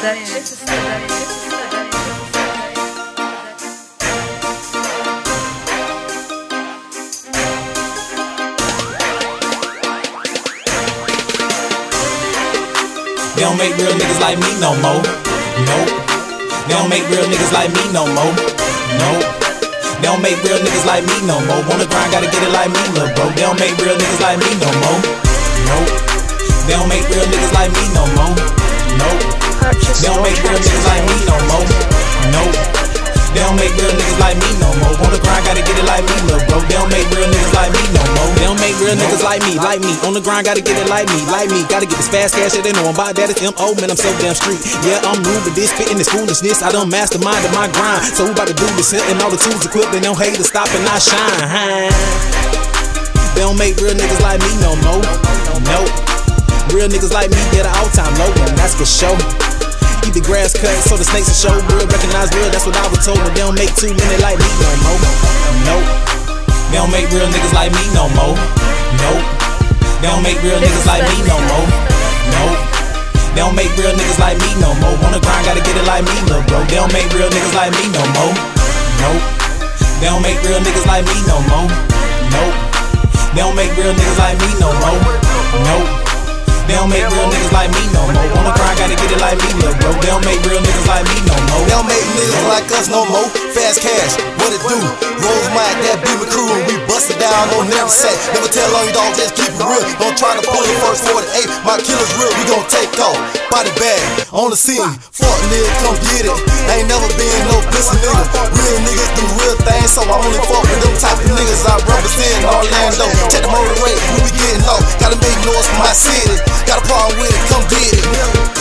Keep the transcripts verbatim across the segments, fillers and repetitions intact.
They don't make real niggas like me no more. Nope. They don't make real niggas like me no more. Nope. They don't make real niggas like me no more. Wanna grind, gotta get it like me, lil' bro. They don't make real niggas like me no more. Nope. They don't make real niggas like me no more. Nope. They don't make real niggas like me no more. Nope. They don't make real niggas like me no more. Wanna grind, gotta get it like me, lil' bro. They don't make real niggas like me no more. They don't make real niggas like me, like me. On the grind, gotta get it like me, like me. Gotta get this fast cash, they know I'm about that. It's M O, man, I'm so damn street. Yeah, I'm rude, but this spitting this foolishness. I done masterminded my grind. So we about to do this, and all the tools equipped, and no haters stop and I shine. They don't make real niggas like me no more. Nope. Real niggas like me get an all-time low, and that's for sure. Keep the grass cut so the snakes will show. Real, recognize real, that's what I was told. But they don't make too many like me no more. Nope. They don't make real niggas like me no more. Nope. They don't make real niggas like me no more. Nope. They don't make real niggas like me no more. Wanna grind, gotta get it like me, lil' bro. They don't make real niggas like me no more. Nope. They don't make real niggas like me no more. Nope. They don't make real niggas like me no more. Nope. They don't make real niggas like me no more. Wanna grind, gotta get it like me, lil' bro. They don't make real niggas like me no more. They don't make niggas like us no more. Fast cash, what it do? Rose Mike, that be my crew, and we bust it down, don't never say. Never tell on you dog, just keep it real. Don't try to pull the first forty-eight. My killer's real, we gon' take off. Body bag, on the scene. Fuck nigga, come get it. Ain't never been no pussy nigga. Real niggas do real things, so I only fuck with them type of niggas. I represent Orlando. Check the motor rate, we be getting low. Gotta make noise for my city. Got a problem with it, come get it.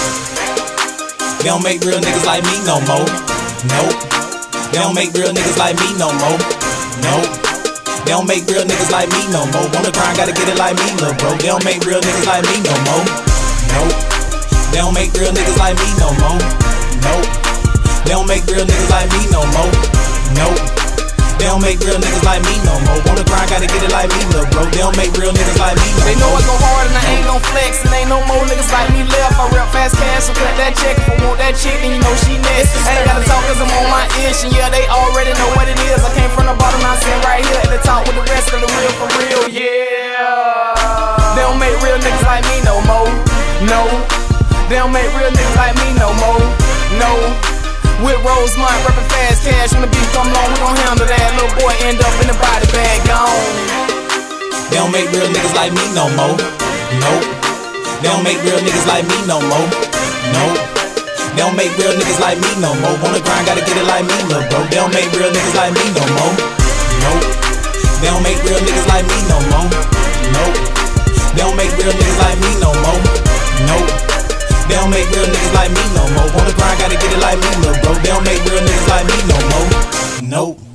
They don't make real niggas like me no more. Nope. They don't make real niggas like me no more. Nope. They don't make real niggas like me no more. Wanna grind, gotta get it like me, lil' bro. They don't make real niggas like me no more. Nope. They don't make real niggas like me no more. Nope. They don't make real niggas like me no more. Nope. They don't make real niggas like me no more. Wanna grind, gotta get it like me, lil' bro. They don't make real niggas like me no more. They know I go hard and I ain't gon' flex, and ain't no more niggas like me left. I rep fast cash, so cut that check. If I want that chick, then you know she next. I ain't gotta talk cause I'm on my ish, and yeah, they already know what it is. I came from the bottom, I sit right here at the top with the rest of the real for real, yeah. They don't make real niggas like me no more, no. They don't make real niggas like me no more, no. With Rosemont, reppin' fast cash. When the beat come long, we gon' handle that. Little boy end up in the body bag, gone. They don't make real niggas like me no more. Nope. They don't make real niggas like me no more. Nope. They don't make real niggas like me no more. Wanna grind, gotta get it like me, lil' bro. They don't make real niggas like me no more. Nope. They don't make real niggas like me no more. Nope. They don't make real niggas like me no more. Nope. They don't make real niggas like me no more. Wanna grind, gotta get it like me, lil' bro. They don't make real niggas like me no more. Nope.